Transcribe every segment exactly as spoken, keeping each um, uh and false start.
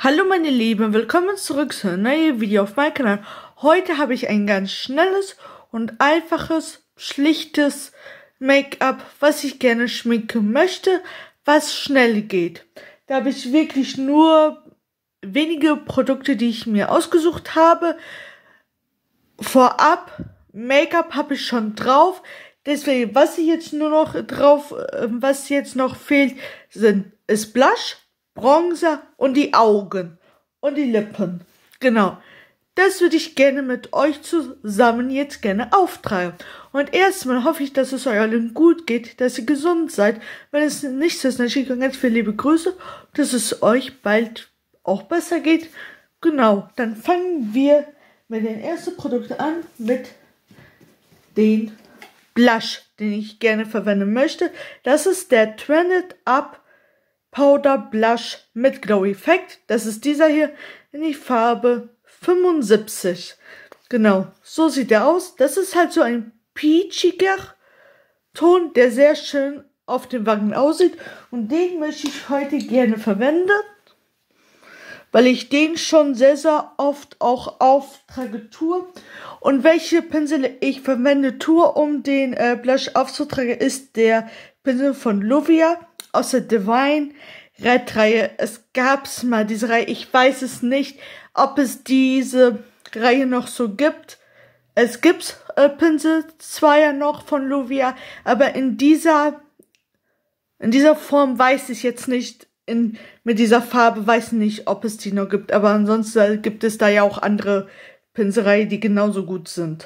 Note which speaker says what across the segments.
Speaker 1: Hallo meine Lieben, willkommen zurück zu einem neuen Video auf meinem Kanal. Heute habe ich ein ganz schnelles und einfaches, schlichtes Make-up, was ich gerne schminken möchte, was schnell geht. Da habe ich wirklich nur wenige Produkte, die ich mir ausgesucht habe. Vorab, Make-up habe ich schon drauf. Deswegen, was ich jetzt nur noch drauf, was jetzt noch fehlt, sind ist Blush, Bronzer und die Augen und die Lippen. Genau. Das würde ich gerne mit euch zusammen jetzt gerne auftragen. Und erstmal hoffe ich, dass es euch allen gut geht, dass ihr gesund seid. Wenn es nicht so ist, dann schicke ich euch ganz viele liebe Grüße, dass es euch bald auch besser geht. Genau, dann fangen wir mit den ersten Produkten an, mit den Blush, den ich gerne verwenden möchte. Das ist der Trended Up Powder Blush mit Glow Effekt. Das ist dieser hier in die Farbe fünfundsiebzig. Genau, so sieht er aus. Das ist halt so ein peachiger Ton, der sehr schön auf den Wangen aussieht. Und den möchte ich heute gerne verwenden, weil ich den schon sehr, sehr oft auch auftrage tue. Und welche Pinsel ich verwende tue, um den äh, Blush aufzutragen, ist der Pinsel von Lovia aus der Divine Red Reihe. Es gab's mal diese Reihe, ich weiß es nicht, ob es diese Reihe noch so gibt. Es gibt äh, Pinsel zweier noch von Lovia, aber in dieser in dieser Form weiß ich jetzt nicht, in mit dieser Farbe weiß ich nicht, ob es die noch gibt, aber ansonsten gibt es da ja auch andere Pinselreihen, die genauso gut sind.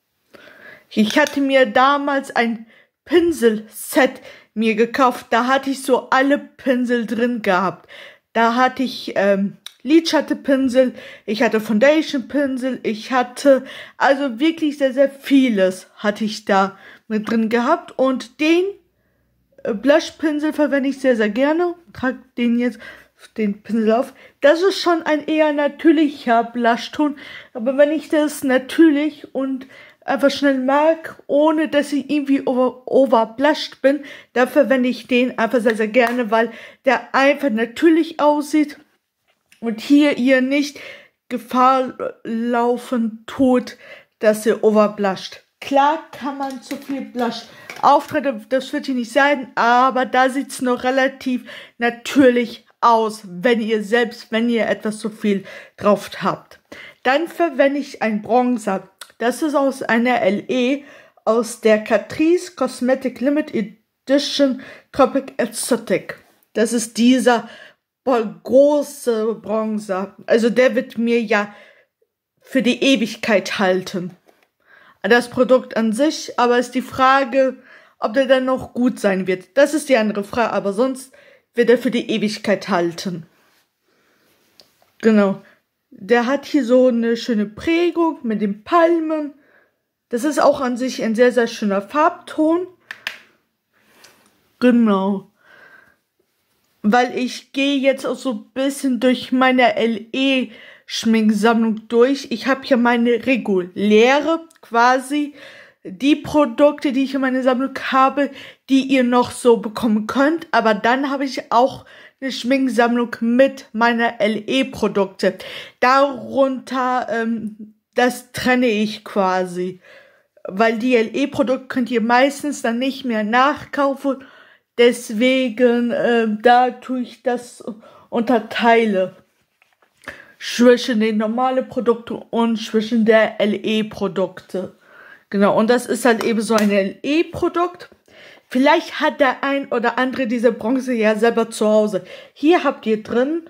Speaker 1: Ich hatte mir damals ein Pinselset mir gekauft, da hatte ich so alle Pinsel drin gehabt. Da hatte ich ähm, Lidschatten-Pinsel, ich hatte Foundation-Pinsel, ich hatte also wirklich sehr, sehr vieles hatte ich da mit drin gehabt. Und den äh, Blush-Pinsel verwende ich sehr, sehr gerne. Trage den jetzt, den Pinsel auf. Das ist schon ein eher natürlicher Blushton, aber wenn ich das natürlich und einfach schnell mag, ohne dass ich irgendwie over, overblushed bin, da verwende ich den einfach sehr, sehr gerne, weil der einfach natürlich aussieht und hier ihr nicht Gefahr laufen tut, dass ihr overblushed. Klar kann man zu viel Blush auftragen, das wird hier nicht sein, aber da sieht es noch relativ natürlich aus, wenn ihr selbst, wenn ihr etwas zu viel drauf habt. Dann verwende ich einen Bronzer. Das ist aus einer L E, aus der Catrice Cosmetic Limited Edition Tropic Exotic. Das ist dieser große Bronzer. Also der wird mir ja für die Ewigkeit halten. Das Produkt an sich, aber ist die Frage, ob der dann noch gut sein wird. Das ist die andere Frage, aber sonst wird er für die Ewigkeit halten. Genau. Der hat hier so eine schöne Prägung mit den Palmen. Das ist auch an sich ein sehr, sehr schöner Farbton. Genau. Weil ich gehe jetzt auch so ein bisschen durch meine L E-Schminksammlung durch. Ich habe hier meine reguläre, quasi die Produkte, die ich in meiner Sammlung habe, die ihr noch so bekommen könnt. Aber dann habe ich auch eine Schminksammlung mit meiner L E-Produkte. Darunter, ähm, das trenne ich quasi. Weil die L E-Produkte könnt ihr meistens dann nicht mehr nachkaufen. Deswegen, äh, da tue ich das unterteile. Zwischen den normalen Produkten und zwischen der L E-Produkte. Genau, und das ist halt eben so ein L E-Produkt. Vielleicht hat der ein oder andere diese Bronze ja selber zu Hause. Hier habt ihr drin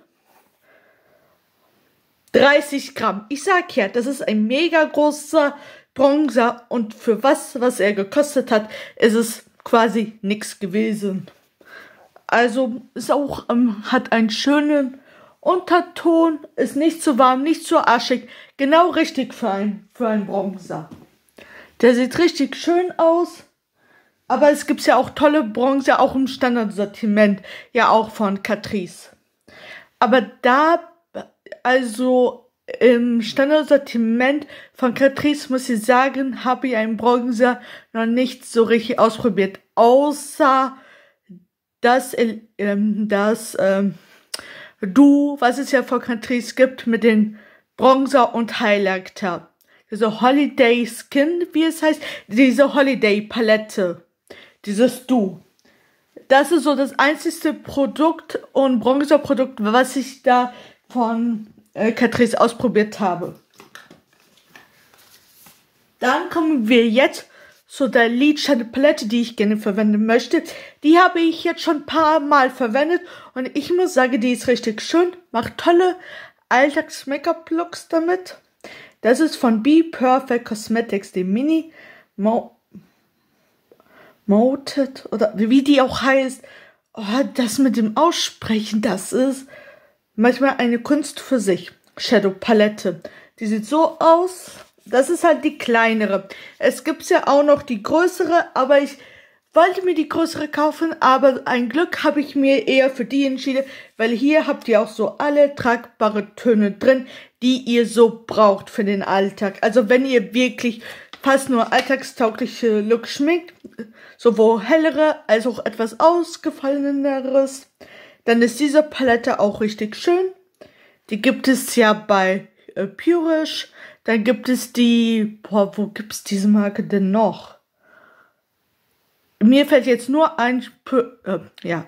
Speaker 1: dreißig Gramm. Ich sag ja, das ist ein mega großer Bronzer und für was, was er gekostet hat, ist es quasi nichts gewesen. Also ist auch, ähm, hat einen schönen Unterton, ist nicht zu warm, nicht zu aschig. Genau richtig für, ein, für einen Bronzer. Der sieht richtig schön aus. Aber es gibt ja auch tolle Bronzer, auch im Standardsortiment, ja auch von Catrice. Aber da, also im Standardsortiment von Catrice, muss ich sagen, habe ich einen Bronzer noch nicht so richtig ausprobiert. Außer das, ähm, das ähm, Du, was es ja von Catrice gibt mit den Bronzer und Highlighter. Diese Holiday Skin, wie es heißt, diese Holiday Palette. Dieses Du. Das ist so das einzigste Produkt und Bronzerprodukt, was ich da von äh, Catrice ausprobiert habe. Dann kommen wir jetzt zu der Lidschattenpalette, die ich gerne verwenden möchte. Die habe ich jetzt schon ein paar Mal verwendet und ich muss sagen, die ist richtig schön. Macht tolle Alltags-Make-up-Looks damit. Das ist von Be Perfect Cosmetics, die Mini Mo Moted oder wie die auch heißt. Oh, das mit dem Aussprechen, das ist manchmal eine Kunst für sich. Shadow Palette. Die sieht so aus. Das ist halt die kleinere. Es gibt ja auch noch die größere, aber ich wollte mir die größere kaufen, aber ein Glück habe ich mir eher für die entschieden, weil hier habt ihr auch so alle tragbare Töne drin, die ihr so braucht für den Alltag. Also wenn ihr wirklich fast nur alltagstaugliche Looks schminkt, sowohl hellere als auch etwas ausgefalleneres, dann ist diese Palette auch richtig schön. Die gibt es ja bei äh, Purish. Dann gibt es die, boah, wo gibt es diese Marke denn noch? Mir fällt jetzt nur ein, äh, ja.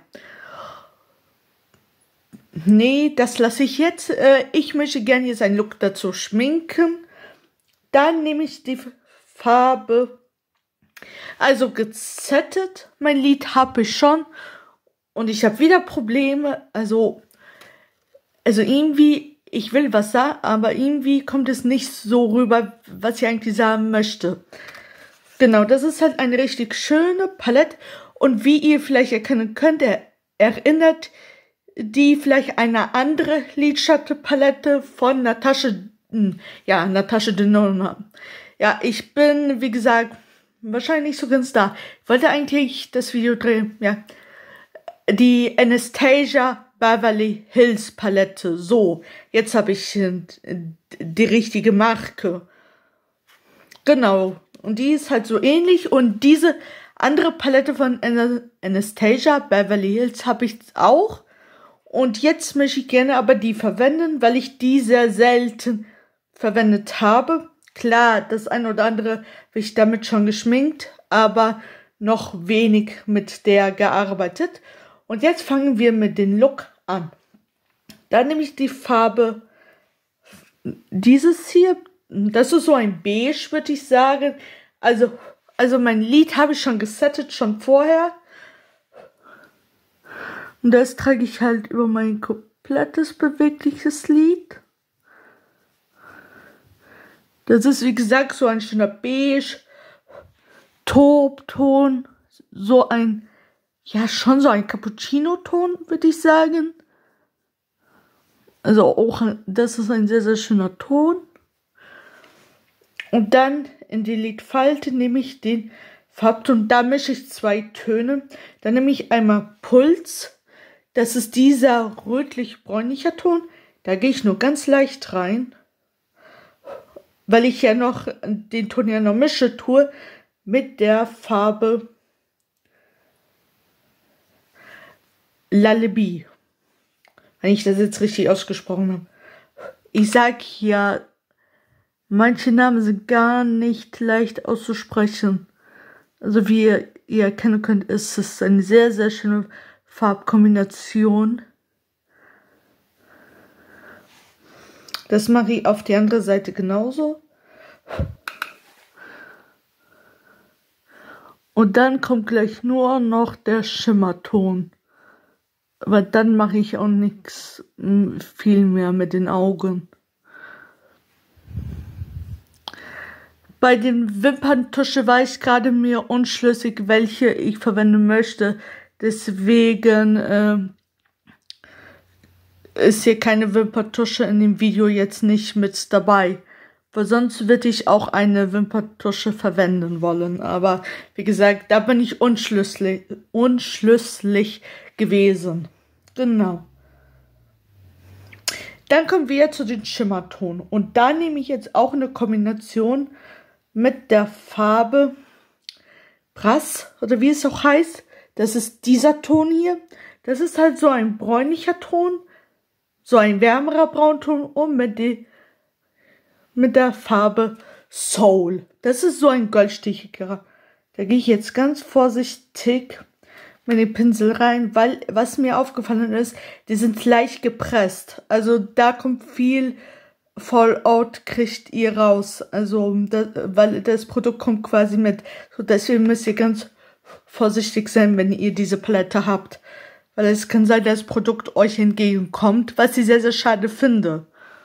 Speaker 1: Nee, das lasse ich jetzt. Äh, ich möchte gerne jetzt einen Look dazu schminken. Dann nehme ich die Farbe, also gezettet. Mein Lid habe ich schon. Und ich habe wieder Probleme, also, also irgendwie... Ich will was sagen, aber irgendwie kommt es nicht so rüber, was ich eigentlich sagen möchte. Genau, das ist halt eine richtig schöne Palette. Und wie ihr vielleicht erkennen könnt, erinnert die vielleicht eine andere Lidschattenpalette von Natasha, ja, Natasha Denona. Ja, ich bin, wie gesagt, wahrscheinlich nicht so ganz da. Ich wollte eigentlich das Video drehen, ja. Die Anastasia Beverly Hills Palette. So, jetzt habe ich äh, die richtige Marke. Genau. Und die ist halt so ähnlich. Und diese andere Palette von Anastasia Beverly Hills habe ich auch. Und jetzt möchte ich gerne aber die verwenden, weil ich die sehr selten verwendet habe. Klar, das eine oder andere habe ich damit schon geschminkt, aber noch wenig mit der gearbeitet. Und jetzt fangen wir mit dem Look an. Dann nehme ich die Farbe, dieses hier, das ist so ein Beige, würde ich sagen. Also, also mein Lid habe ich schon gesettet, schon vorher. Und das trage ich halt über mein komplettes bewegliches Lid. Das ist, wie gesagt, so ein schöner Beige, Taubton, so ein, ja, schon so ein Cappuccino-Ton, würde ich sagen. Also auch, das ist ein sehr, sehr schöner Ton. Und dann in die Lidfalte nehme ich den Farbton, da mische ich zwei Töne. Dann nehme ich einmal Puls, das ist dieser rötlich-bräunlicher Ton. Da gehe ich nur ganz leicht rein, weil ich ja noch den Ton ja noch mische tue mit der Farbe Lullaby. Wenn ich das jetzt richtig ausgesprochen habe. Ich sag ja, manche Namen sind gar nicht leicht auszusprechen. Also wie ihr, ihr erkennen könnt, ist es eine sehr, sehr schöne Farbkombination. Das mache ich auf die andere Seite genauso. Und dann kommt gleich nur noch der Schimmerton. Aber dann mache ich auch nichts viel mehr mit den Augen. Bei den Wimperntusche war ich gerade mir unschlüssig, welche ich verwenden möchte. Deswegen äh, ist hier keine Wimperntusche in dem Video jetzt nicht mit dabei. Weil sonst würde ich auch eine Wimperntusche verwenden wollen. Aber wie gesagt, da bin ich unschlüssig, unschlüssig gewesen. Genau. Dann kommen wir zu den Schimmerton. Und da nehme ich jetzt auch eine Kombination mit der Farbe Brass, oder wie es auch heißt. Das ist dieser Ton hier. Das ist halt so ein bräunlicher Ton so ein wärmerer Braunton und mit, die, mit der Farbe Soul. Das ist so ein goldstichiger. Da gehe ich jetzt ganz vorsichtig mit dem Pinsel rein, weil was mir aufgefallen ist, die sind leicht gepresst. Also da kommt viel Fallout, kriegt ihr raus. Also das, weil das Produkt kommt quasi mit. So deswegen müsst ihr ganz vorsichtig sein, wenn ihr diese Palette habt. Weil es kann sein, dass das Produkt euch entgegenkommt, was ich sehr, sehr schade finde.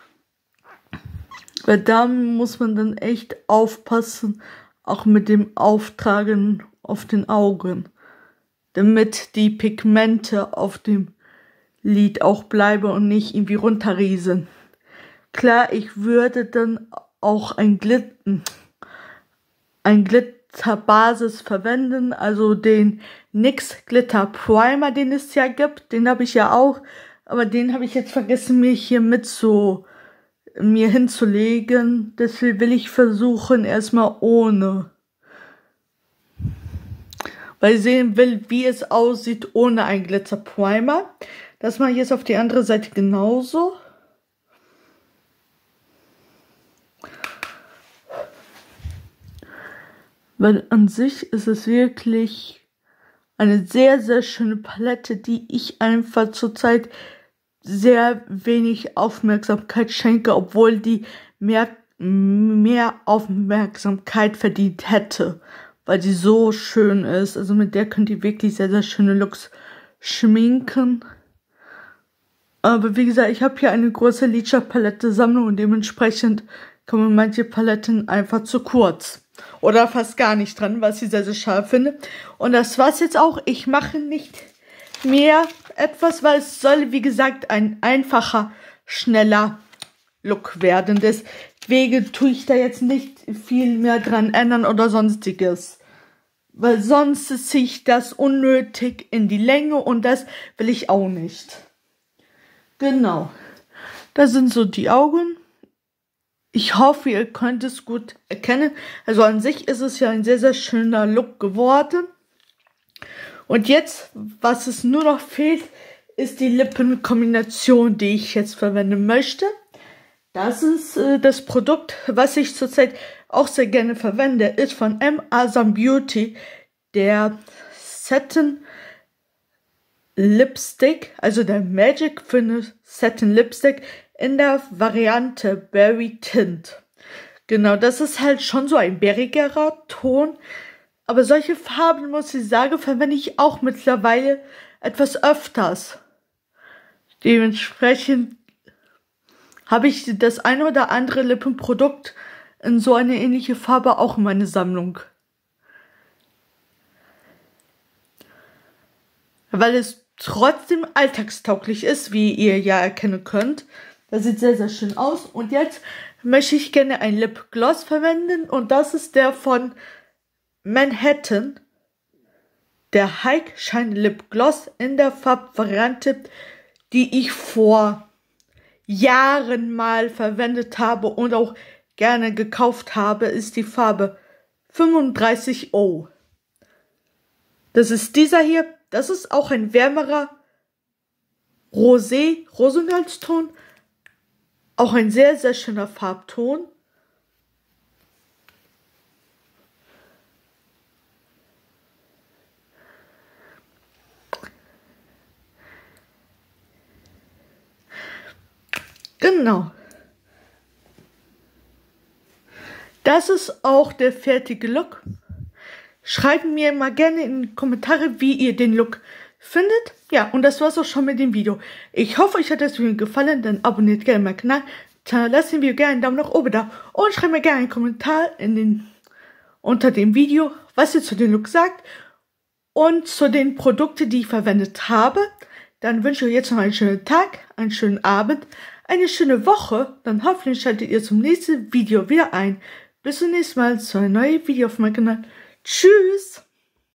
Speaker 1: Weil da muss man dann echt aufpassen, auch mit dem Auftragen auf den Augen. Damit die Pigmente auf dem Lid auch bleiben und nicht irgendwie runterriesen. Klar, ich würde dann auch ein Glitter, ein Glitterbasis verwenden, also den NYX Glitter Primer, den es ja gibt, den habe ich ja auch, aber den habe ich jetzt vergessen, mir hier mit so mir hinzulegen. Deswegen will ich versuchen, erstmal ohne. Weil ich sehen will, wie es aussieht ohne ein Glitzer Primer. Das mache ich jetzt auf die andere Seite genauso. Weil an sich ist es wirklich eine sehr, sehr schöne Palette, die ich einfach zurzeit sehr wenig Aufmerksamkeit schenke, obwohl die mehr, mehr Aufmerksamkeit verdient hätte, weil die so schön ist. Also mit der könnt ihr wirklich sehr, sehr schöne Looks schminken. Aber wie gesagt, ich habe hier eine große Lidschatten-Palette-Sammlung und dementsprechend kommen manche Paletten einfach zu kurz. Oder fast gar nicht dran, was ich sehr, sehr schade finde. Und das war's jetzt auch. Ich mache nicht mehr etwas, weil es soll, wie gesagt, ein einfacher, schneller Look werden. Deswegen tue ich da jetzt nicht viel mehr dran ändern oder sonstiges. Weil sonst ziehe ich das unnötig in die Länge und das will ich auch nicht. Genau. Das sind so die Augen. Ich hoffe, ihr könnt es gut erkennen. Also an sich ist es ja ein sehr, sehr schöner Look geworden. Und jetzt, was es nur noch fehlt, ist die Lippenkombination, die ich jetzt verwenden möchte. Das ist äh, das Produkt, was ich zurzeit auch sehr gerne verwende, ist von M. Asam Beauty, der Satin Lipstick, also der Magic Finish Satin Lipstick in der Variante Berry Tint. Genau, das ist halt schon so ein berrigerer Ton. Aber solche Farben, muss ich sagen, verwende ich auch mittlerweile etwas öfters. Dementsprechend habe ich das eine oder andere Lippenprodukt in so eine ähnliche Farbe auch in meine Sammlung. Weil es trotzdem alltagstauglich ist, wie ihr ja erkennen könnt. Das sieht sehr, sehr schön aus. Und jetzt möchte ich gerne ein Lipgloss verwenden. Und das ist der von Manhattan. Der High Shine Lip Gloss in der Farbvariante, die ich vor Jahren mal verwendet habe und auch gerne gekauft habe, ist die Farbe fünfunddreißig O. Das ist dieser hier. Das ist auch ein wärmerer Rosé, Rosenholzton. Auch ein sehr, sehr schöner Farbton. Genau. Das ist auch der fertige Look. Schreibt mir mal gerne in die Kommentare, wie ihr den Look findet. Ja, und das war's auch schon mit dem Video. Ich hoffe, euch hat das Video gefallen. Dann abonniert gerne meinen Kanal. Dann lasst dem Video gerne einen Daumen nach oben da. Und schreibt mir gerne einen Kommentar in den, unter dem Video, was ihr zu dem Look sagt. Und zu den Produkten, die ich verwendet habe. Dann wünsche ich euch jetzt noch einen schönen Tag, einen schönen Abend, eine schöne Woche. Dann hoffentlich schaltet ihr zum nächsten Video wieder ein. Bis zum nächsten Mal zu einem neuen Video auf meinem Kanal. Tschüss!